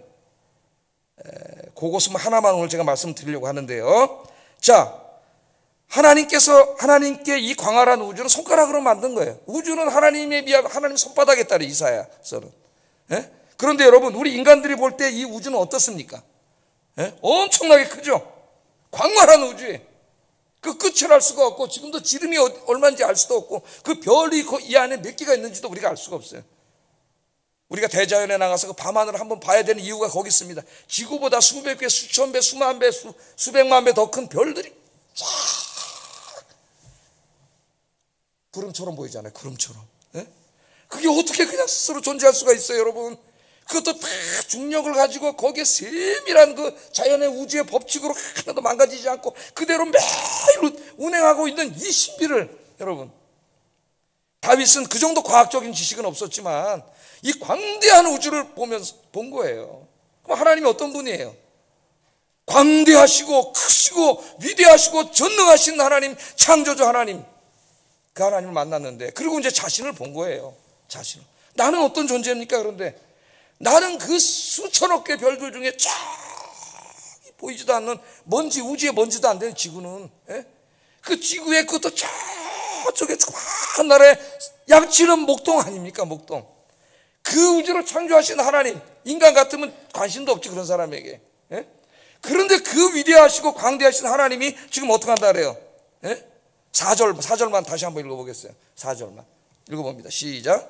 그것은 하나만 오늘 제가 말씀드리려고 하는데요. 자, 하나님께서, 하나님께 이 광활한 우주는 손가락으로 만든 거예요. 우주는 하나님에 비하면 하나님 손바닥에 따라 이사야서는. 예? 그런데 여러분, 우리 인간들이 볼 때 이 우주는 어떻습니까? 예? 엄청나게 크죠? 광활한 우주에 그 끝을 알 수가 없고 지금도 지름이 얼마인지 알 수도 없고 그 별이 이 안에 몇 개가 있는지도 우리가 알 수가 없어요. 우리가 대자연에 나가서 그 밤하늘을 한번 봐야 되는 이유가 거기 있습니다. 지구보다 수백 배, 수천 배, 수만 배, 수, 수백만 배 더 큰 별들이 쫙 구름처럼 보이잖아요. 구름처럼. 예? 그게 어떻게 그냥 스스로 존재할 수가 있어요, 여러분? 그것도 다 중력을 가지고 거기에 세밀한 그 자연의 우주의 법칙으로 하나도 망가지지 않고 그대로 매일 운행하고 있는 이 신비를, 여러분, 다윗은 그 정도 과학적인 지식은 없었지만 이 광대한 우주를 보면서 본 거예요. 그럼 하나님이 어떤 분이에요? 광대하시고 크시고 위대하시고 전능하신 하나님, 창조주 하나님, 그 하나님을 만났는데, 그리고 이제 자신을 본 거예요. 자신을. 나는 어떤 존재입니까? 그런데 나는 그 수천억 개 별들 중에 쫙 보이지도 않는 먼지, 우주에 먼지도 안 되는 지구는, 예? 그 지구의 그것도 저쪽에 조그마한 나라에 양치는 목동 아닙니까? 목동. 그 우주를 창조하신 하나님, 인간 같으면 관심도 없지, 그런 사람에게. 예? 그런데 그 위대하시고 광대하신 하나님이 지금 어떻게 한다 그래요? 예? 사 절, 사 절만 다시 한번 읽어보겠어요. 사 절만 읽어봅니다. 시작.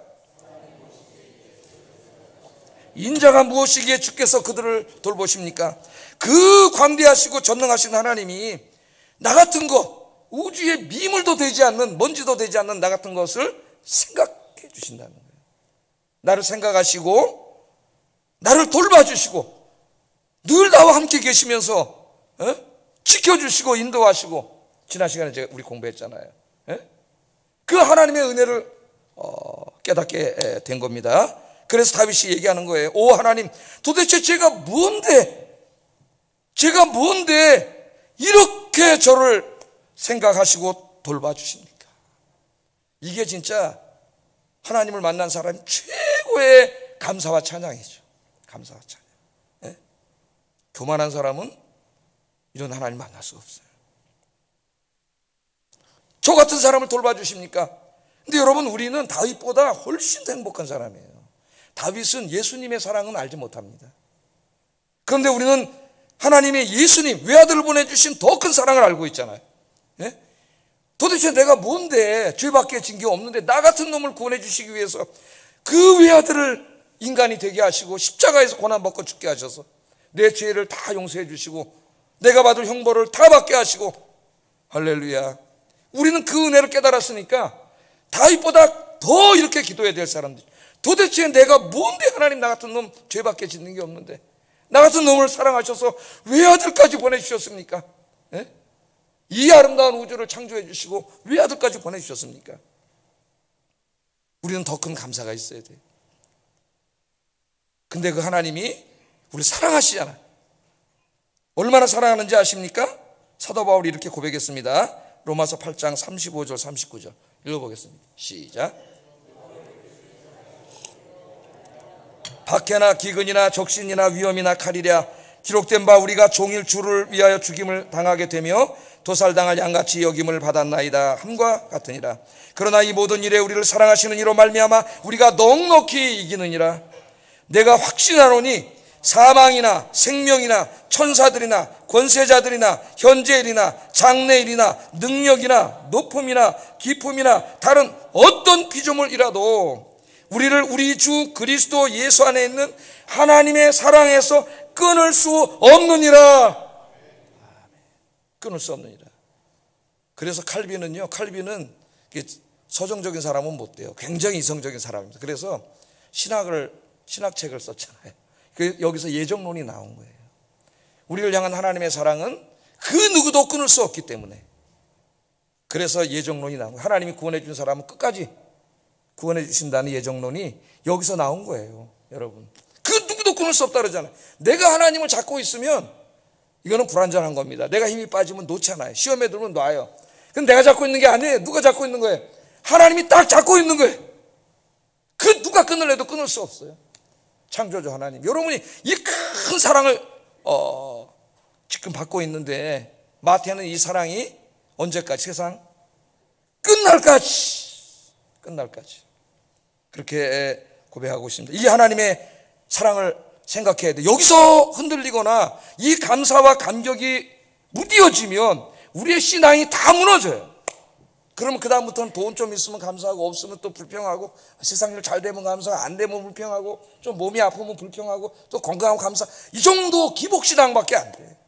인자가 무엇이기에 주께서 그들을 돌보십니까? 그 광대하시고 전능하신 하나님이 나 같은 것, 우주에 미물도 되지 않는, 먼지도 되지 않는 나 같은 것을 생각해 주신다는 거예요. 나를 생각하시고 나를 돌봐주시고 늘 나와 함께 계시면서, 어? 지켜주시고 인도하시고, 지난 시간에 제가 우리 공부했잖아요. 예? 그 하나님의 은혜를 어, 깨닫게 된 겁니다. 그래서 다윗이 얘기하는 거예요. 오 하나님, 도대체 제가 뭔데, 제가 뭔데 이렇게 저를 생각하시고 돌봐주십니까? 이게 진짜 하나님을 만난 사람이 최고의 감사와 찬양이죠. 감사와 찬양. 예? 교만한 사람은 이런 하나님 만날 수가 없어요. 저 같은 사람을 돌봐주십니까? 근데 여러분, 우리는 다윗보다 훨씬 더 행복한 사람이에요. 다윗은 예수님의 사랑은 알지 못합니다. 그런데 우리는 하나님의 예수님, 외아들을 보내주신 더 큰 사랑을 알고 있잖아요. 예? 도대체 내가 뭔데, 죄밖에 진 게 없는데 나 같은 놈을 구원해 주시기 위해서 그 외아들을 인간이 되게 하시고 십자가에서 고난받고 죽게 하셔서 내 죄를 다 용서해 주시고 내가 받을 형벌을 다 받게 하시고, 할렐루야. 우리는 그 은혜를 깨달았으니까 다윗보다 더 이렇게 기도해야 될 사람들, 도대체 내가 뭔데 하나님, 나 같은 놈 죄밖에 짓는 게 없는데 나 같은 놈을 사랑하셔서 외아들까지 보내주셨습니까? 예? 이 아름다운 우주를 창조해 주시고 외아들까지 보내주셨습니까? 우리는 더 큰 감사가 있어야 돼요. 근데 그 하나님이 우리 사랑하시잖아. 얼마나 사랑하는지 아십니까? 사도 바울이 이렇게 고백했습니다. 로마서 팔 장 삼십오 절 삼십구 절 읽어보겠습니다. 시작. 박해나 기근이나 적신이나 위험이나 칼이랴 기록된 바 우리가 종일 주를 위하여 죽임을 당하게 되며 도살당할 양같이 여김을 받았나이다 함과 같으니라. 그러나 이 모든 일에 우리를 사랑하시는 이로 말미암아 우리가 넉넉히 이기느니라. 내가 확신하노니 사망이나 생명이나 천사들이나 권세자들이나 현재일이나 장래일이나 능력이나 높음이나 깊음이나 다른 어떤 피조물이라도 우리를 우리 주 그리스도 예수 안에 있는 하나님의 사랑에서 끊을 수 없느니라. 끊을 수 없느니라. 그래서 칼빈은요, 칼빈은 서정적인 사람은 못 돼요. 굉장히 이성적인 사람입니다. 그래서 신학을 신학책을 썼잖아요. 여기서 예정론이 나온 거예요. 우리를 향한 하나님의 사랑은 그 누구도 끊을 수 없기 때문에, 그래서 예정론이 나온 거예요. 하나님이 구원해 준 사람은 끝까지 구원해 주신다는 예정론이 여기서 나온 거예요. 여러분, 그 누구도 끊을 수 없다 그러잖아요. 내가 하나님을 잡고 있으면 이거는 불완전한 겁니다. 내가 힘이 빠지면 놓잖아요. 시험에 들면 놔요. 근데 내가 잡고 있는 게 아니에요. 누가 잡고 있는 거예요? 하나님이 딱 잡고 있는 거예요. 그 누가 끊으려도 끊을 수 없어요. 창조주 하나님, 여러분이 이 큰 사랑을 어, 지금 받고 있는데, 마태는 이 사랑이 언제까지, 세상 끝날까지, 끝날까지 그렇게 고백하고 있습니다. 이 하나님의 사랑을 생각해야 돼. 여기서 흔들리거나 이 감사와 감격이 무뎌지면 우리의 신앙이 다 무너져요. 그러면 그 다음부터는 돈 좀 있으면 감사하고 없으면 또 불평하고 세상 일 잘 되면 감사하고 안 되면 불평하고 좀 몸이 아프면 불평하고 또 건강하고 감사, 이 정도 기복신앙밖에 안 돼.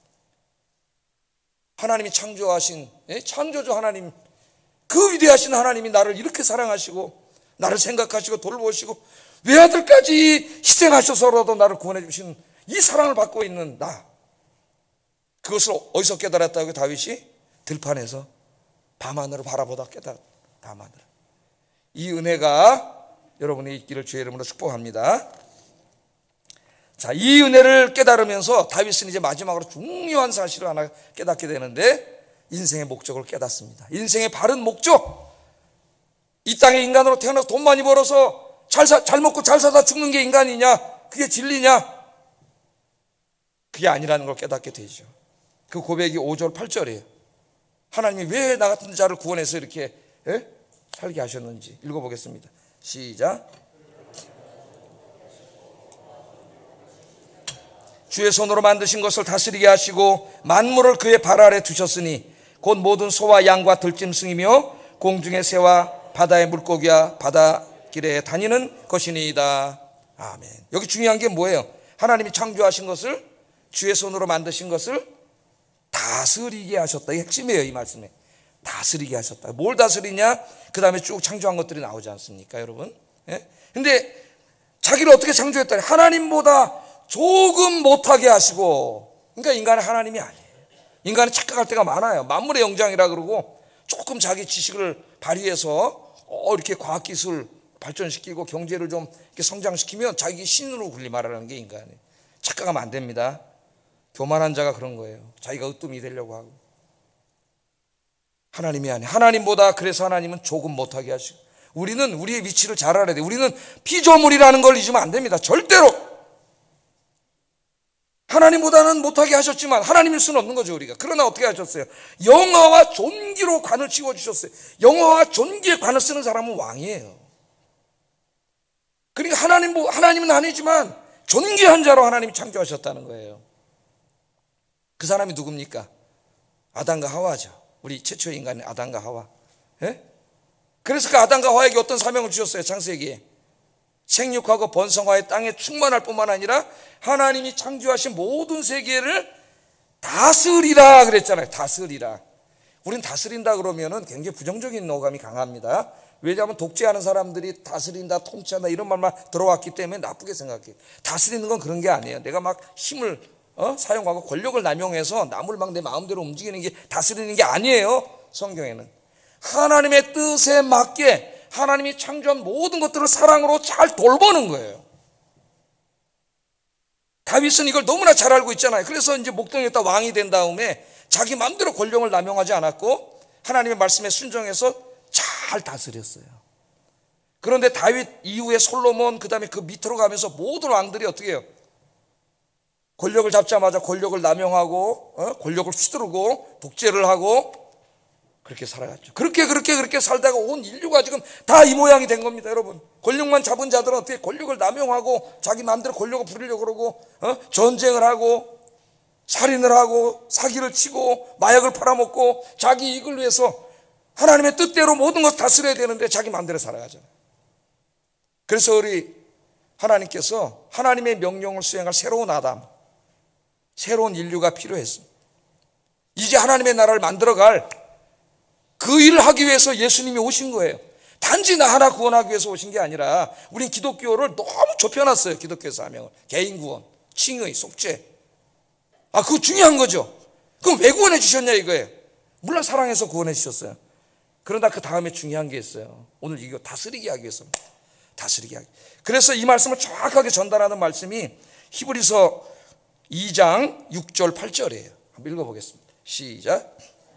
하나님이 창조하신 창조주 하나님, 그 위대하신 하나님이 나를 이렇게 사랑하시고 나를 생각하시고 돌보시고 외아들까지 희생하셔서라도 나를 구원해 주신 이 사랑을 받고 있는 나, 그것을 어디서 깨달았다고? 다윗이 들판에서 밤하늘을 바라보다 깨달았다. 밤하늘. 이 은혜가 여러분이 있기를 주의 이름으로 축복합니다. 자, 이 은혜를 깨달으면서 다윗은 이제 마지막으로 중요한 사실을 하나 깨닫게 되는데, 인생의 목적을 깨닫습니다. 인생의 바른 목적. 이 땅에 인간으로 태어나서 돈 많이 벌어서 잘, 사, 잘 먹고 잘 사다 죽는 게 인간이냐? 그게 진리냐? 그게 아니라는 걸 깨닫게 되죠. 그 고백이 오 절 팔 절이에요. 하나님이 왜 나 같은 자를 구원해서 이렇게 에? 살게 하셨는지 읽어보겠습니다. 시작. 주의 손으로 만드신 것을 다스리게 하시고 만물을 그의 발 아래 두셨으니 곧 모든 소와 양과 들짐승이며 공중의 새와 바다의 물고기와 바다길에 다니는 것이니이다. 아멘. 여기 중요한 게 뭐예요? 하나님이 창조하신 것을, 주의 손으로 만드신 것을 다스리게 하셨다. 이게 핵심이에요, 이 말씀에. 다스리게 하셨다. 뭘 다스리냐? 그 다음에 쭉 창조한 것들이 나오지 않습니까, 여러분? 예? 근데 자기를 어떻게 창조했다? 하나님보다 조금 못하게 하시고, 그러니까 인간은 하나님이 아니에요. 인간은 착각할 때가 많아요. 만물의 영장이라 그러고 조금 자기 지식을 발휘해서 어, 이렇게 과학기술 발전시키고 경제를 좀 이렇게 성장시키면 자기 신으로 군림하라는 게 인간이에요. 착각하면 안 됩니다. 교만한 자가 그런 거예요. 자기가 으뜸이 되려고 하고. 하나님이 아니에요. 하나님보다, 그래서 하나님은 조금 못하게 하시고, 우리는 우리의 위치를 잘 알아야 돼요. 우리는 피조물이라는 걸 잊으면 안 됩니다. 절대로. 하나님보다는 못하게 하셨지만 하나님일 수는 없는 거죠, 우리가. 그러나 어떻게 하셨어요? 영화와 존귀로 관을 씌워주셨어요. 영화와 존귀의 관을 쓰는 사람은 왕이에요. 그러니까 하나님, 하나님은 아니지만 존귀한 자로 하나님이 창조하셨다는 거예요. 그 사람이 누굽니까? 아담과 하와죠. 우리 최초의 인간의 아담과 하와. 예? 그래서 그 아담과 하와에게 어떤 사명을 주셨어요? 창세기에 생육하고 번성하여 땅에 충만할 뿐만 아니라 하나님이 창조하신 모든 세계를 다스리라 그랬잖아요. 다스리라. 우린 다스린다 그러면은 굉장히 부정적인 어감이 강합니다. 왜냐하면 독재하는 사람들이 다스린다, 통치한다 이런 말만 들어왔기 때문에 나쁘게 생각해요. 다스리는 건 그런 게 아니에요. 내가 막 힘을 어? 사용하고 권력을 남용해서 남을 막 내 마음대로 움직이는 게 다스리는 게 아니에요. 성경에는 하나님의 뜻에 맞게 하나님이 창조한 모든 것들을 사랑으로 잘 돌보는 거예요. 다윗은 이걸 너무나 잘 알고 있잖아요. 그래서 이제 목동에다 왕이 된 다음에 자기 마음대로 권력을 남용하지 않았고 하나님의 말씀에 순종해서 잘 다스렸어요. 그런데 다윗 이후에 솔로몬, 그 다음에 그 밑으로 가면서 모든 왕들이 어떻게 해요? 권력을 잡자마자 권력을 남용하고 어? 권력을 휘두르고 독재를 하고 그렇게 살아갔죠. 그렇게 그렇게 그렇게 살다가 온 인류가 지금 다 이 모양이 된 겁니다, 여러분. 권력만 잡은 자들은 어떻게 권력을 남용하고 자기 마음대로 권력을 부리려고 그러고 어? 전쟁을 하고 살인을 하고 사기를 치고 마약을 팔아먹고 자기 이익을 위해서 하나님의 뜻대로 모든 것을 다스려야 되는데 자기 마음대로 살아가잖아요. 그래서 우리 하나님께서 하나님의 명령을 수행할 새로운 아담, 새로운 인류가 필요했습니다. 이제 하나님의 나라를 만들어갈 그 일을 하기 위해서 예수님이 오신 거예요. 단지 나 하나 구원하기 위해서 오신 게 아니라 우린 기독교를 너무 좁혀놨어요. 기독교 사명을. 개인 구원, 칭의, 속죄. 아, 그거 중요한 거죠. 그럼 왜 구원해 주셨냐 이거예요. 물론 사랑해서 구원해 주셨어요. 그러나 그 다음에 중요한 게 있어요. 오늘 이거 다스리게 하기 위해서입니다. 다스리게 하기. 그래서 이 말씀을 정확하게 전달하는 말씀이 히브리서 이 장 육 절 팔 절이에요. 한번 읽어보겠습니다. 시작.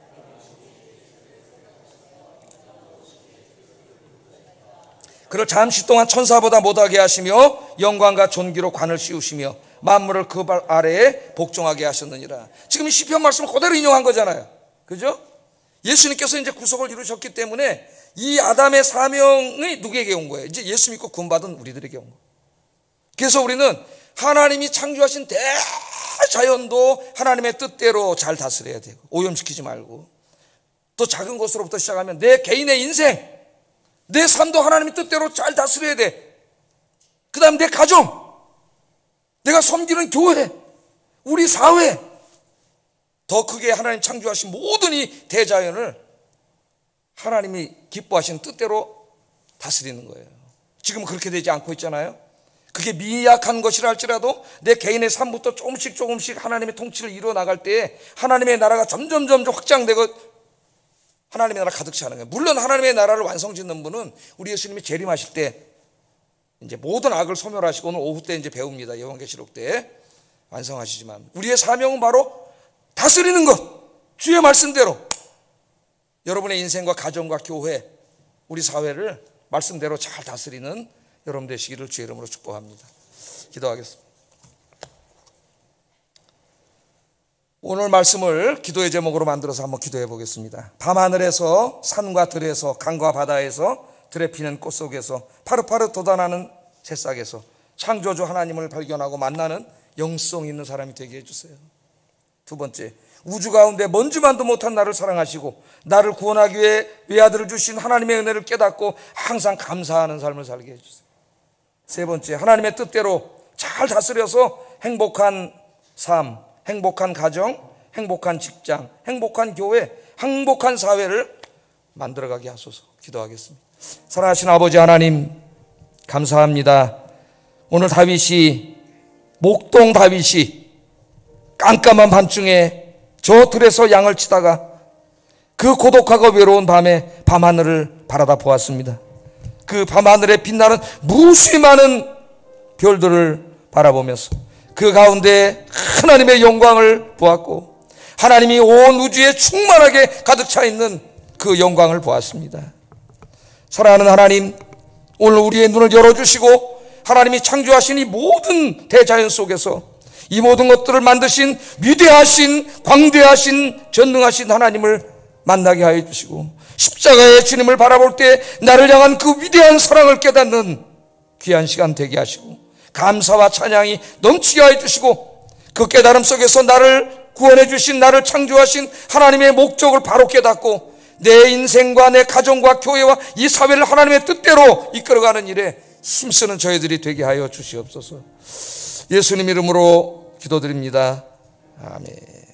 그를 잠시 동안 천사보다 못하게 하시며 영광과 존귀로 관을 씌우시며 만물을 그 발 아래에 복종하게 하셨느니라. 지금 이 시편 말씀을 그대로 인용한 거잖아요. 그죠? 예수님께서 이제 구속을 이루셨기 때문에 이 아담의 사명이 누구에게 온 거예요? 이제 예수 믿고 구원받은 우리들에게 온 거예요. 그래서 우리는 하나님이 창조하신 자연도 하나님의 뜻대로 잘 다스려야 되고, 오염시키지 말고, 또 작은 것으로부터 시작하면 내 개인의 인생, 내 삶도 하나님의 뜻대로 잘 다스려야 돼. 그 다음 내 가정, 내가 섬기는 교회, 우리 사회, 더 크게 하나님 창조하신 모든 이 대자연을 하나님이 기뻐하시는 뜻대로 다스리는 거예요. 지금은 그렇게 되지 않고 있잖아요. 그게 미약한 것이라 할지라도 내 개인의 삶부터 조금씩 조금씩 하나님의 통치를 이루어 나갈 때 하나님의 나라가 점점 점점 확장되고 하나님의 나라 가득 차는 거예요. 물론 하나님의 나라를 완성짓는 분은 우리 예수님이 재림하실 때 이제 모든 악을 소멸하시고, 오늘 오후 때 이제 배웁니다. 요한계시록 때 완성하시지만, 우리의 사명은 바로 다스리는 것, 주의 말씀대로 여러분의 인생과 가정과 교회, 우리 사회를 말씀대로 잘 다스리는 여러분 되시기를 주의 이름으로 축복합니다. 기도하겠습니다. 오늘 말씀을 기도의 제목으로 만들어서 한번 기도해 보겠습니다. 밤하늘에서, 산과 들에서, 강과 바다에서, 들에 피는 꽃 속에서, 파릇파릇 돋아나는 새싹에서 창조주 하나님을 발견하고 만나는 영성 있는 사람이 되게 해주세요. 두 번째, 우주 가운데 먼지만도 못한 나를 사랑하시고 나를 구원하기 위해 외아들을 주신 하나님의 은혜를 깨닫고 항상 감사하는 삶을 살게 해주세요. 세 번째, 하나님의 뜻대로 잘 다스려서 행복한 삶, 행복한 가정, 행복한 직장, 행복한 교회, 행복한 사회를 만들어가게 하소서. 기도하겠습니다. 사랑하신 아버지 하나님, 감사합니다. 오늘 다윗이, 목동 다윗이 깜깜한 밤중에 저 들에서 양을 치다가 그 고독하고 외로운 밤에 밤하늘을 바라다 보았습니다. 그 밤하늘에 빛나는 무수히 많은 별들을 바라보면서 그 가운데 하나님의 영광을 보았고, 하나님이 온 우주에 충만하게 가득 차 있는 그 영광을 보았습니다. 사랑하는 하나님, 오늘 우리의 눈을 열어주시고 하나님이 창조하신 이 모든 대자연 속에서 이 모든 것들을 만드신 위대하신, 광대하신, 전능하신 하나님을 만나게 하여 주시고, 십자가의 주님을 바라볼 때 나를 향한 그 위대한 사랑을 깨닫는 귀한 시간 되게 하시고, 감사와 찬양이 넘치게 하여 주시고, 그 깨달음 속에서 나를 구원해 주신, 나를 창조하신 하나님의 목적을 바로 깨닫고 내 인생과 내 가정과 교회와 이 사회를 하나님의 뜻대로 이끌어가는 일에 힘쓰는 저희들이 되게 하여 주시옵소서. 예수님 이름으로 기도드립니다. 아멘.